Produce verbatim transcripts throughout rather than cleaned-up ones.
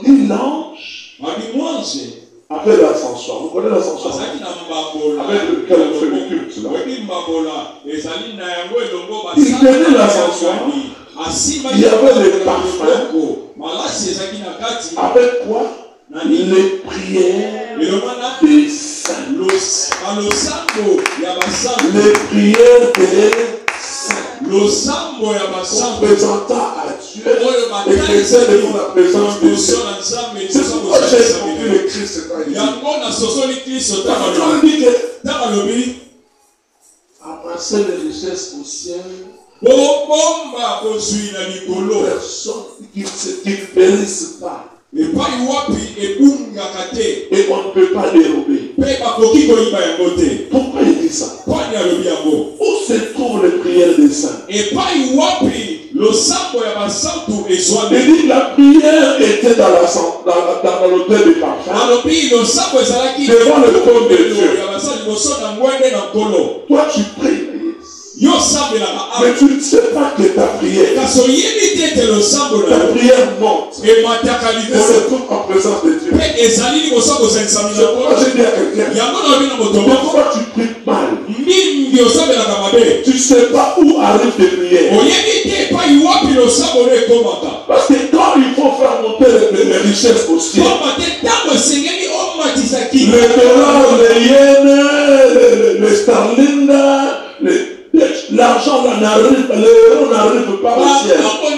dit l'ange après l'ascension. Vous connaissez l'ascension? Avec lequel on fait le culte là. Il tenait l'ascension. Il y avait les parfums. Avec quoi? Les prières des saints. Les prières des saints. Représentant à Dieu et que c'est devant la présence de Dieu. C'est pourquoi j'ai compris le Christ. Amasser les richesses au ciel. Personne qui ne périsse pas. Et on ne peut pas dérober. Pourquoi il dit ça? Où se trouvent les prières des saints? Il dit la prière était dans, la, dans, dans, dans l'autel du parfum, devant le trône de Dieu. Toi tu pries. Mais tu ne sais pas que ta prière, ta prière monte et se trouve en présence de Dieu. C'est pourquoi j'ai dit à quelqu'un, pourquoi tu pries mal? Tu ne sais pas où arrivent tes prières. Parce que quand il faut faire monter les, les richesses au ciel, les dollars, les yens, les, les sterling, les l'argent n'arrive, l'euro n'arrive pas au ciel.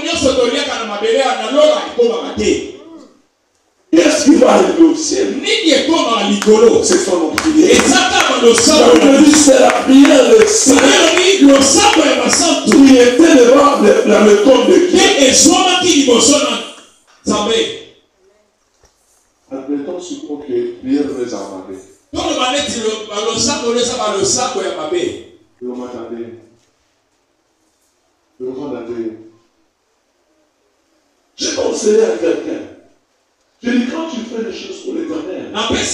Qu'est-ce qui va arriver au ciel? C'est son prière. C'est la prière des saints qui était devant dans le trône de Dieu. Admettons suppose que prière les a amabés. Vous m'entendez? Vous m'entendez? J'ai conseillé à quelqu'un. Je dis quand tu fais les choses pour l'éternel,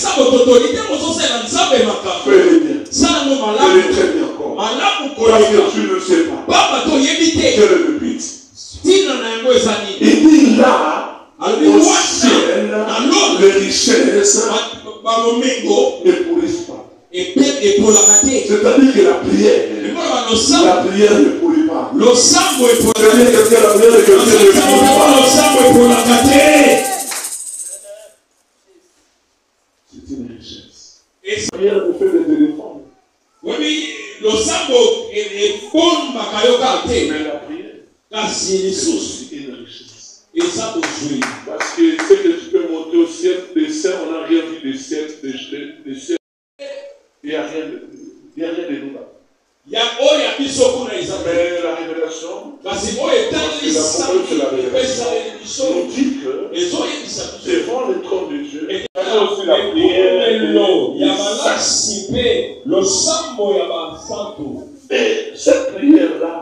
fais-les bien. Fais-les très bien encore. Parce que tu ne sais pas. Quel est le but? Il dit là, au ciel, les richesses ne pourrissent pas. C'est-à-dire que la prière, la prière ne pourrit pas. C'est-à-dire que la prière de quelqu'un ne pourrit pas. C'est une richesse. La prière ne fait des téléphones. Mais la prière, c'est aussi une richesse. Parce que ce que tu peux monter au ciel, des ciels, on n'a rien vu des ciels, des ciels. Il n'y a rien de, il y a rien de nouveau. Mais la révélation, parce que la promesse de la révélation nous dit que devant le trône de Dieu, il y a aussi la prière. Et cette prière-là,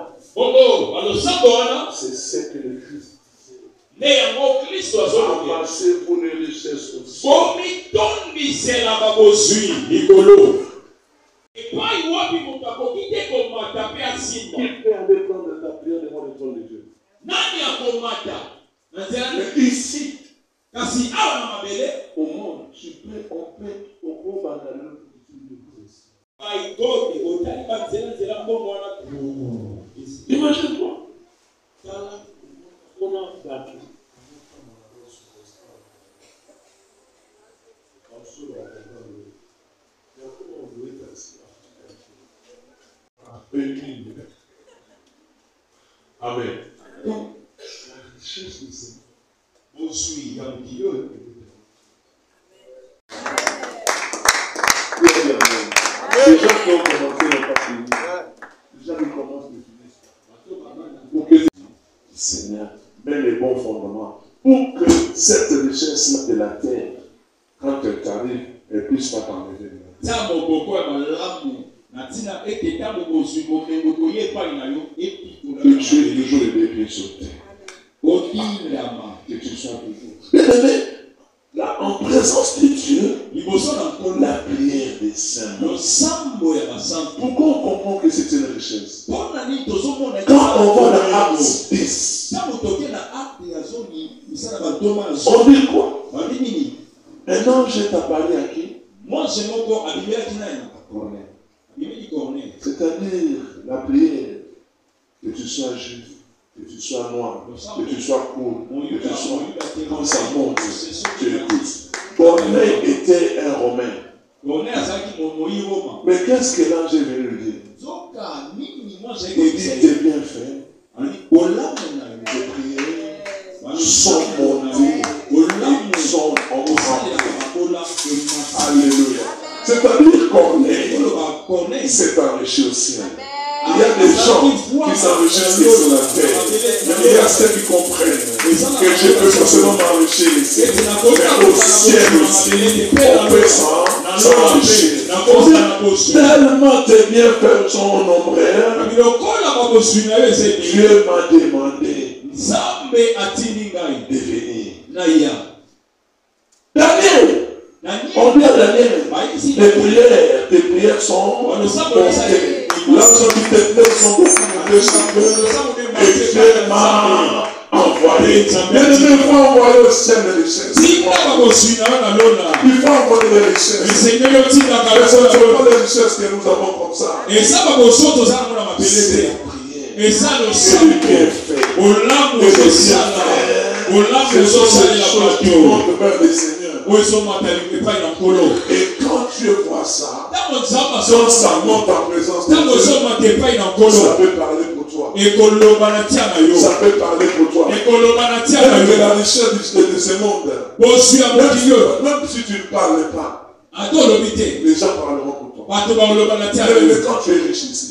c'est ce que le Christ dit. Amassez-vous les richesses aussi. Qui fait un dépend de ta prière devant le trône de Dieu? Mais ici, au monde, tu peux, on peut, on peut bandaler imagine-toi. Amen. Donc, la richesse de Seigneur. On suit, il y a un kilo. Les gens qui ont commencé n'ont pas fini. Les gens qui commencent ne finissent pas. Pour que Seigneur mette les bons fondements. Pour que cette richesse-là de la terre, quand elle t'arrive, elle ne puisse pas t'enlever. Que tu aies toujours les pieds sur terre. Que tu sois toujours. Bien-aimé, là, en présence de Dieu, la prière des saints. Pourquoi on comprend que c'est une richesse? Quand on va dans Acte dix, on dit quoi? Un ange est apparu à qui? C'est-à-dire la prière, que tu sois juif, que tu sois noir, que tu sois court, que tu sois quand ça monte, tu écoutes. Corneille était un Romain. Mais qu'est-ce que l'ange est venu lui dire? Il dit, t'es bien fait. Tes prières sont montées, ils sont en Alléluia. C'est-à-dire Corneille s'est enrichi au ciel. Il y a des gens qui s'enrichissent sur la terre. Il y a ceux qui comprennent que je peux forcément m'enrichir ici. Mais au ciel aussi, on peut s'enrichir. Tellement tes bienfaits sont nombreux, Dieu m'a demandé de venir. Daniel, on dit à Daniel, tes prières, tes prières sont montées. L'ange dit tes prières sont montées sur Dieu. Et Dieu m'a envoyé. Bien aimé, il faut envoyer au ciel les richesses. Il faut envoyer les richesses. Mais ce ne sont pas les richesses que nous avons comme ça. Et ça, c'est et ça, le sang, au lame social, au lame social, la et quand tu vois ça, quand ça monte en présence de Dieu, ça peut parler pour toi. Ça peut parler pour toi. Et la richesse de ce monde, même si tu ne parles pas, les gens parleront pour toi. Mais quand tu es riche ici,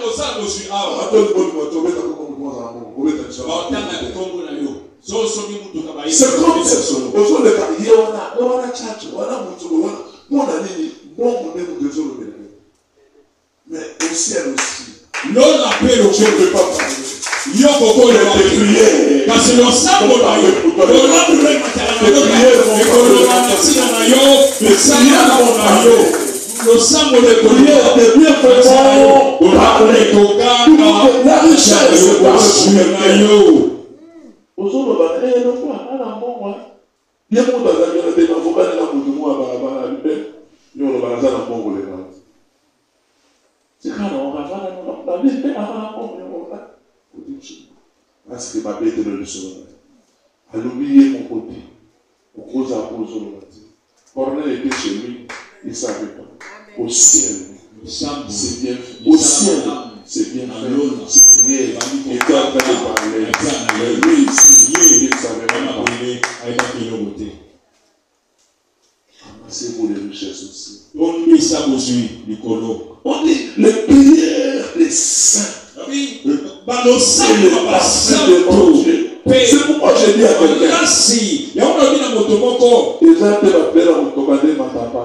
c'est comme aujourd'hui, il y a un tchatch, mais au ciel aussi, l'on appelle au je ne peux pas parler. Parce que le sang de le sang de prière de bien faisant parler. La richesse c'est parce que parce que ma bête le leçon. À l'oublier mon côté. Au gros apôtre. Corneille était chez lui. Il ne savait pas. Au ciel, c'est bien fait. Au ciel, c'est bien fait. C'est prié. Il était en train de parler. Mais lui ici, il ne savait pas parler. Amassez-vous les richesses aussi. On dit les prières des saints. C'est le passé de mon Dieu. C'est pourquoi je dis à quelqu'un. Ils ont été appelés à mon tocadé, ma papa,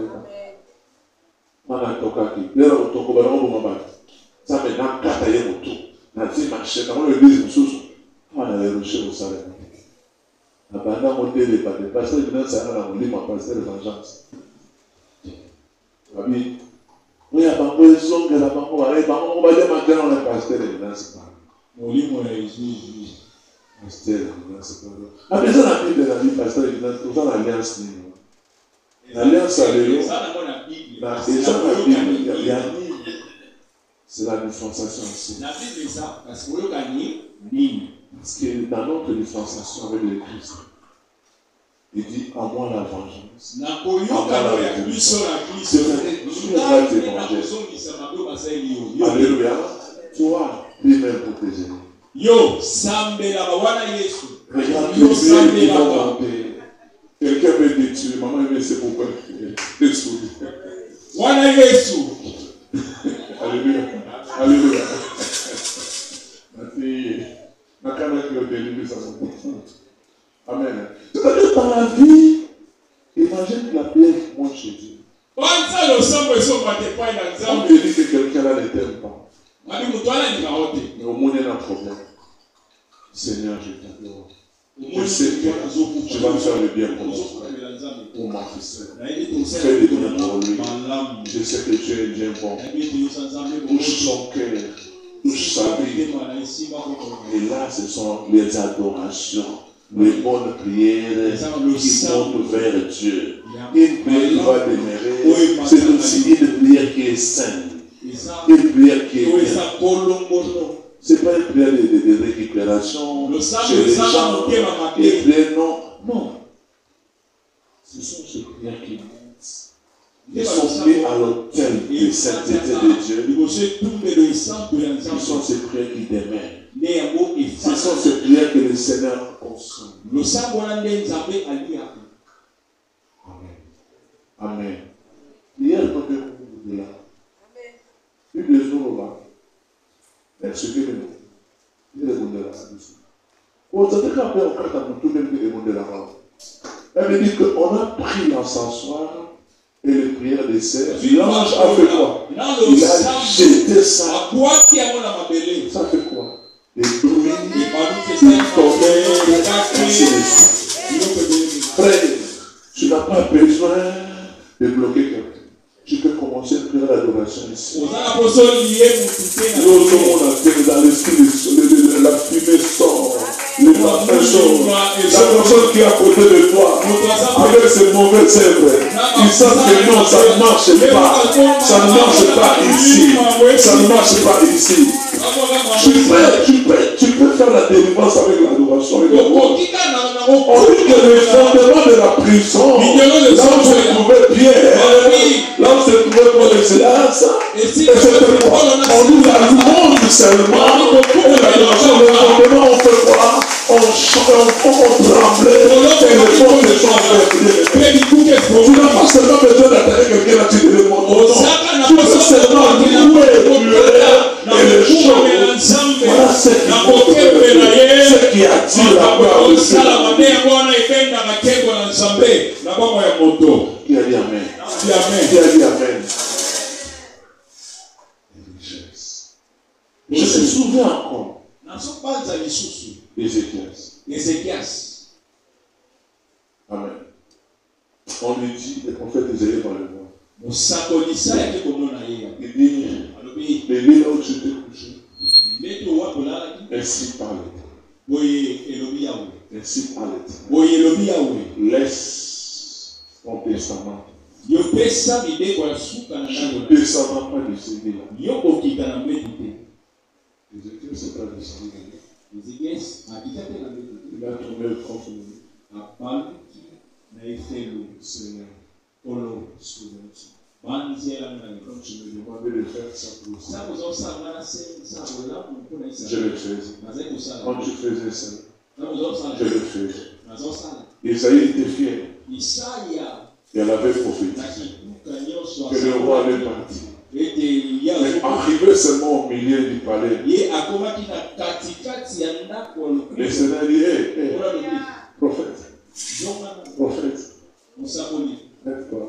mana tokaki lero toko bana ko boma ba ça me na kata ye moto na ti marché na mo l'église mususu mana le rocher au salé na bana modèle pas de pasteur de ça na mo ma pasteur vengeance abi oui à bango ezonga na bango ba bango ba le matin on le pasteur de dans ce pas mo li mo jésus pasteur de dans ce pas après ça la Bible la vie pasteur de dans tout ça l'alliance ni l'alliance alléluia. C'est la dispensation aussi. Parce que dans notre dispensation avec le Christ, il dit à moi la vengeance. À moi la rédemption. C'est-à-dire, Dieu va te venger. Alléluia. Toi, lui-même pour tes ennemis. Yo, Sambe la Bawana Yesu. Regarde, Dieu qui va monter. Quelqu'un veut te tuer, maman veut c'est pourquoi te souris. Wana Yesu. Alléluia. Alléluia. Ma fille, ma canne qui a délivré sa maman. Amen. C'est-à-dire dans la vie, imagine que la prière monte chez Dieu. On te dit que quelqu'un là ne t'aime pas. Mais au moins il y a un problème. Seigneur, je t'adore. Je sais que tu vas me faire le bien pour mon frère, pour ma fille. Fais le bien pour lui. Je sais que tu es bien bon. Touche son cœur, touche sa vie. Et là, ce sont les adorations les bonnes prières qui montent vers Dieu. Une prière qui va demeurer, c'est aussi une prière qui est sainte. Une prière qui est bien. Ce n'est pas une prière de, de, de récupération chez les gens. Une prière, non. Non. Ce sont ces prières qui montent. Ils sont mis à l'autel de sainteté de Dieu. Ce sont ces prières qui demeurent. Ce sont ces prières que le Seigneur consomme. Amen. Amen. Hier, nous avons là. Une des jours là. Merci que nous. Il est venu là. On s'est dit qu'après, on a tout le monde là. Elle me dit qu'on a pris l'encensoir et les prières des sœurs. L'ange a fait quoi? Il a jeté ça. Ça fait quoi? Les bruits, les tonnerres, ainsi de suite. Frère, tu n'as pas besoin de bloquer quelqu'un. Tu peux commencer une prière d'adoration ici. Nous sommes dans l'esprit de la fumée sort. Les parfums sortent. La personne qui est à côté de toi, avec ses mauvaises œuvres, ils savent que non, ça ne marche pas. Ça ne marche pas ici. Ça ne marche pas ici. Tu peux, tu peux, tu peux faire la délivrance avec l'adoration. On dit que le fondement de la prison, là où se trouvait Pierre, là où se trouvait Paul et Silas, et c'était quoi? On nous la louange seulement, et l'adoration, le fondement, on fait quoi? On chante, on tremblait, et les portes se sont fermées. Tu n'as pas seulement besoin d'attaquer quelqu'un là, tu te le montres. Tu peux seulement louer, et les choses. Voilà ce qui attire la gloire de Dieu. Qui a dit Amen? Qui a dit Amen? Je me souviens encore. Ézéchias. Amen. On lui dit, le prophète Ézéchias dans le monde. Il dit, les lieux là où tu t'es couché, ainsi parle l'Éternel. Ainsi parle l'Éternel. Laisse ton testament. Je ne descendrai pas de ce là. Ézéchias n'est pas descendu. Il a tourné le contre nous. Seigneur, souviens-toi. Quand tu me demandais de faire ça pour ça, je le faisais. Quand tu faisais ça, je le faisais. Isaïe était fier. Et elle avait prophétisé que le roi allait partir. Mais arrivé seulement au milieu du palais, le Seigneur dit, hé, hey, hey, prophète, prophète, aide-toi.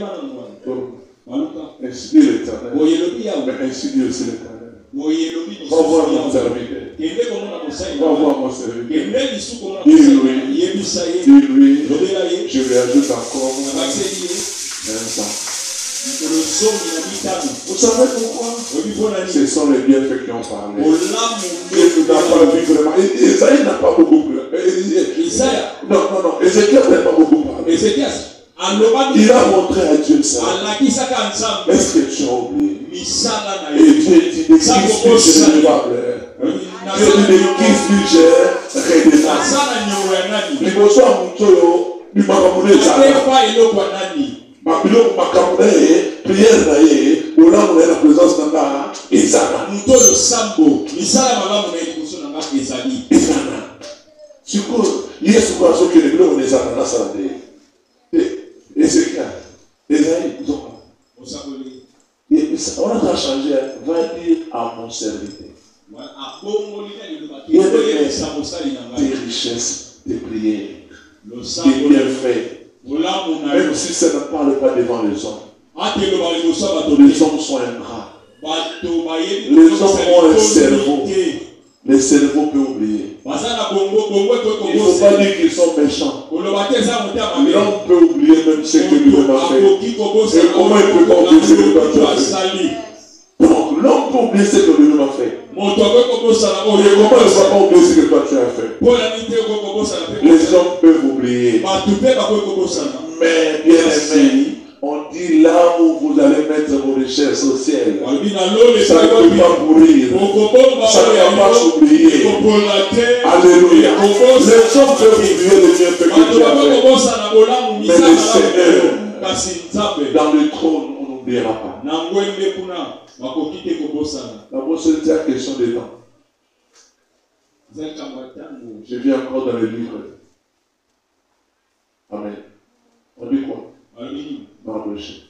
Ainsi dit l'Éternel, mais ainsi dit aussi l'Éternel. Va voir mon serviteur. Va voir mon serviteur. Dis-lui, dis-lui, je lui ajoute encore un temps. Vous savez pourquoi? Ce sont les bienfaits qui ont parlé. Il n'a pas vu vraiment. Isaïe n'a pas beaucoup parlé. Non, non, non. Ézéchias n'a pas beaucoup parlé. Il a montré à Dieu ça. Est-ce que tu as oublié? Et Dieu dit, de qui suis-je redevable? Dieu dit, de qui suis-je redevable? Il faut soit mon toyo, il m'a ramené ça. Mabilo makamune prière na ye ola mo na présence na ezana muto yo sambo misala malamu na ikuso na ezali ezana siko Yesu kwa so kile bilo na ezana na sala de Ezekiel Esaïe donc osaboli et ça on a changé va dire à mon serviteur a bongo lina le bakio ye samosali na ngai des richesses des prières le sambo bien fait. Même si ça ne parle pas devant les hommes, les hommes sont ingrats. Les hommes ont un cerveau. Le cerveau peut oublier. Il ne faut pas dire qu'ils sont méchants. L'homme peut oublier même ce que lui a fait. Et comment il peut oublier ce que tu as fait? Donc l'homme peut oublier ce que Dieu m'a fait. Et comment ne va pas oublier ce que toi tu as fait? Les hommes peuvent oublier. Mais bien aimé, on dit là où vous allez mettre vos richesses au ciel, ça ne peut pas mourir, ça ne va pas s'oublier. Alléluia. Les hommes peuvent oublier les bienfaits que tu as fait, mais le Seigneur, dans le trône, on n'oubliera pas. D'abord, c'est la question des temps. Je vis encore dans le livre. Amen. On dit quoi? Mardoché.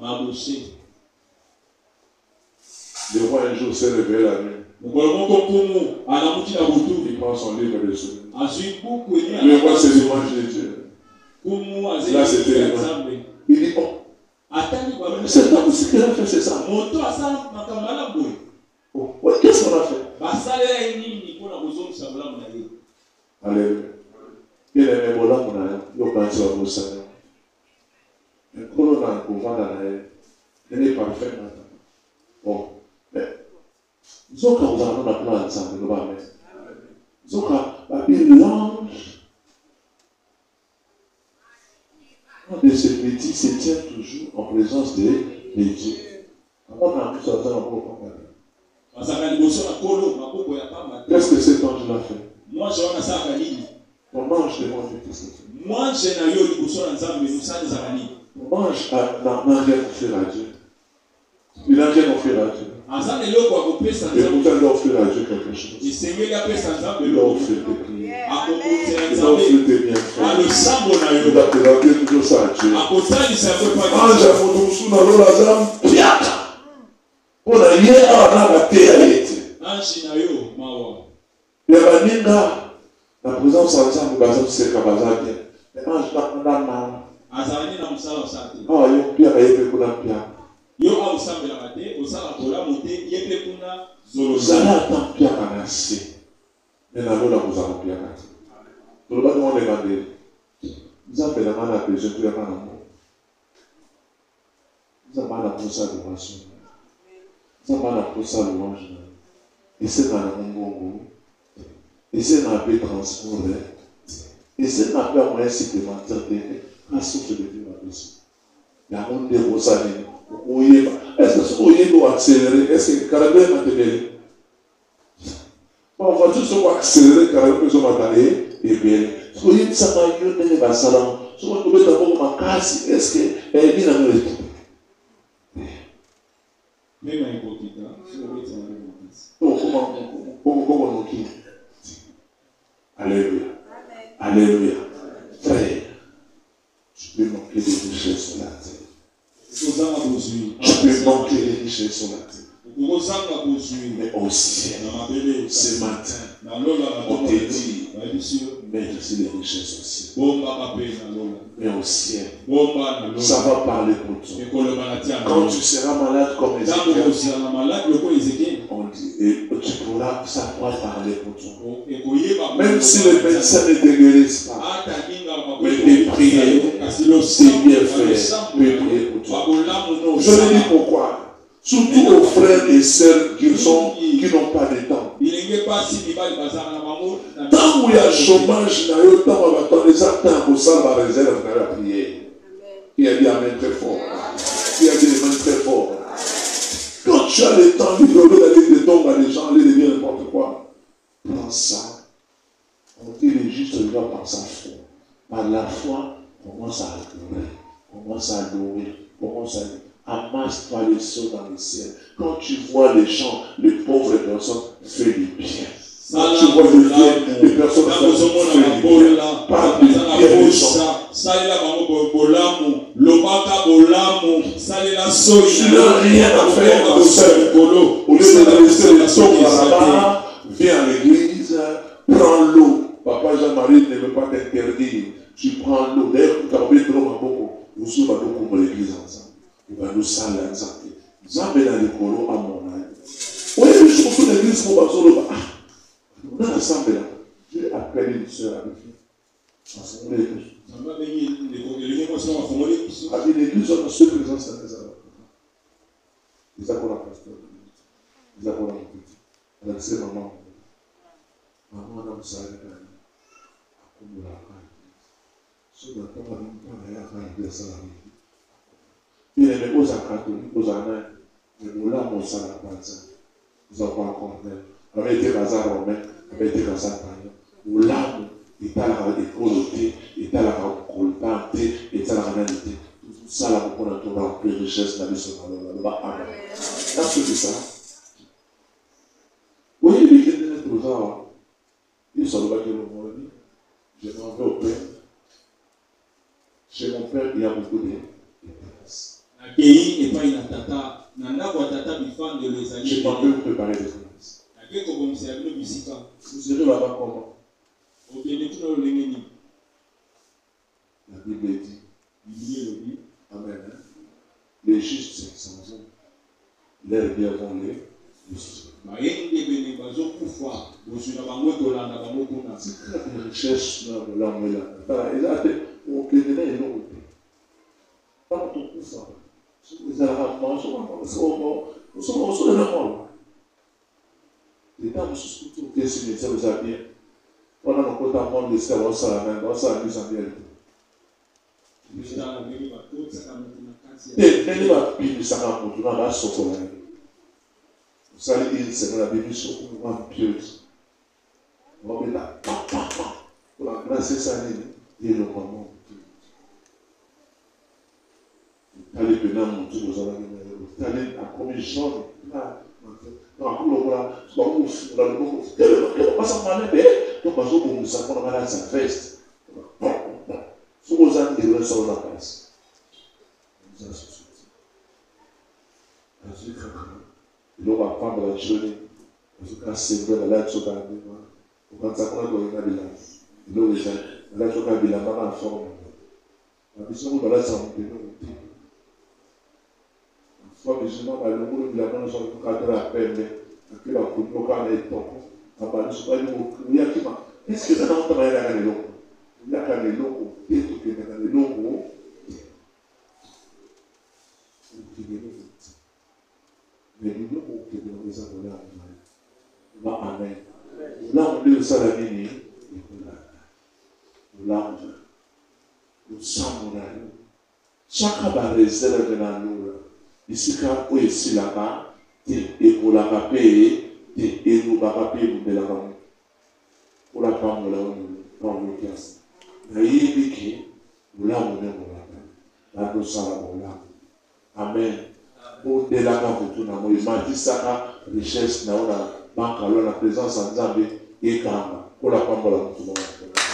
Le roi un jour s'est réveillé la nuit. Il prend son livre de souvenirs. Le roi c'est l'image de Dieu. Là c'était l'image. Il dit oh. C'est pas ce qu'il a fait, c'est ça. Oh. Ouais, qu'est-ce qu'on a fait? Alléluia. Il est même là mon ami. Il va dire au Seigneur. Le colon dans le couvent dans la haine. Il est parfait maintenant. Bon. Mais. Ils ont quand vous avez un plan ensemble, nous va mettre. Ils ont quand l'ange de ce petit se tient toujours en présence de Dieu. Comment on a pu sortir en propre parler? Qu'est-ce que cet ange l'a fait? Moi, je vois ça à l'île. Ton ange demande qu'est-ce que c'est? Moi, j'ai un yo du bousson ensemble, mais nous sommes des amis. Ton ange n'a rien offert à Dieu. Il n'a rien offert à Dieu. Ensemble, il a offert Et pourtant, il a offert à Dieu quelque chose. Il Seigneur a fait ensemble. Il a offert des prières. Il a offert offert des bienfaits. Ah, le sang, on a eu. Il a présenté toujours ça à Dieu. À côté, il ne savait pas. Ange a fait tout sous dans l'eau, la zame, piata. On a rien à la terre. Ange na yo, mawa. Il y a des gens. La présence ensemble, c'est comme ça. Mais ange n'a pas mal. Azani na musala osate. Ah, il y a un pierre et il y a un pierre. Yo a osambela mate, osala kola mote, yepe kuna zolo. Vous allez attendre pierre à nasser. Mais la loi, vous allez pierre à nasser. Tout le monde demande. Vous avez la main à la besoin, vous avez la main à l'amour. Vous avez la main à pour ça de louange. Vous avez la main à pour ça de louange. Et c'est dans le monde. Et c'est dans la paix transformée. Et c'est dans la paix moyen supplémentaire de la souffle de Dieu là-dessus. Il y a un monde de Rosalie. Est-ce que ce que doit accélérer? Est-ce que le caractère est matériel? On va tous accélérer le caractère matériel et bien. Ce que vous ça va y aller dans le salon. Ce que vous pouvez avoir ma casse, est-ce que elle est dans le retour? Même un hypocrite, si vous voulez, c'est un hypocrite. Comment on dit? Alléluia. Alléluia. Frère, tu peux manquer des richesses sur la terre. Tu peux manquer des richesses sur la terre. Mais au ciel, ce matin, on te dit, mais je suis les richesses au ciel. Mais au ciel, ça va parler pour toi. Quand tu seras malade comme Ézéchiel, on dit, et tu pourras, ça pourra parler pour toi. Même si les médecins ne te guérissent pas, mais tes prières, tes bienfaits, peuvent prier pour toi. Je le dis pourquoi. Surtout aux frères et sœurs qui sont, qui n'ont pas de temps. Tant où il y a chômage, les attentes pour ça, la réserve de la prière. Il y a dit Amen très fort. Il y a dit Amen très fort. Quand tu as le temps libre d'aller de tomber à des gens, aller de dire n'importe quoi, prends ça. On dit les justes vivent par sa foi. Par la foi, commence à adorer, commence à louer, commence à amasse-toi les sceaux dans le ciel. Quand tu vois les gens, les pauvres personnes, fais du bien. Quand tu vois le bien, les personnes font du bien. Par du bien des gens. Tu n'as rien à faire, ma soeur. Au lieu de laisser les tombes là-bas, viens à l'église, prends l'eau. Papa Jean-Marie ne veut pas t'interdire. Tu prends l'eau. D'ailleurs, tu as oublié de l'eau à beaucoup. Vous soyez comme l'église ensemble. Il va nous saler ensemble. Zambé dans le colo à mon âge. Oui, je pense que l'église pour Basolo. Ah, on a ensemble là. J'ai appelé une soeur avec lui. Ensemble l'église. Avec l'église, on a ce présence à les avoir. Les accords à pasteur. eza mpona mokuti alakise mama mama wana mosala kani akombolaka soki atonga mpona ye aka yebi asala mingi bien oza catholique ozala na molamu osala kwanza oza kwa contraire abeteka aza romain abeteka aza païen molamu etalaka ekolo te etalaka koltan te etalaka nani te tozosala mpona tonga mpe richesse na biso na loloba amen nasoki ça oyebi kendene toza awa yesu alobaki lomoni je m'en vais au père chez mon père il y a beaucoup de places nakei epai na tata na ndako ya tata bifandelo ezali je m'en vais vous préparer des places nakei kobomisela bino bisika vous irez là-bas comment okende kuna lolenge nini la Bible dit biblia elobi amen hein? Les justes s'en vont leurs biens vont les justes bayende bene bazokufa bozwi na bango tolanda bango kuna richesse na bolamu elanda eza te okende na eloko te ntango tokufa ezalaka osolela mwana eta mosusu kutu okesi métier eza bien wana nakota monde esika baosala nani baosala misamiel te ndenge babimisaka motu na basokola ye osali une semaine abibiso okoma mpieuse obeta papapa mpona grâce esa nini yelokama otali pena motu ozalaki na ye otali akomi jaune akomi lokola bakofungola loboko basa manebe to bazobongisa mpona balasa veste soki oza ndelo solo na kasi oza sosuti azwi kaka eloko apambola joni azoki asembe nalaki soki andima okanisa kuna koyenga bilamba eloko eza nalaki soki abilamba na forme babiso ngo balatisa mopeno mote fois musulman balongolo bilamba na soki kokatela pembe ake bakomi okaa na etoko abandi soki ali oyakima eske tana otama yaka na eloko oyaka na eloko te tokendaka na eloko okende eloko te mais biloko okendela eza molamu na ye ba amen molamu nde osala nini ekolanda molamu losambo na yo chaka bareserve na lola esika oyo esilaka te ekolaka mpe te elobaka mpe ebundelaka moto mpona pambola oyo paolokiasi nayebiki molamu nde molaka natosala molamu amen bondelaka motu nango ematisaka richesse na yo na bankalo na présence ya nzambe ekanga mpona pambola motu nango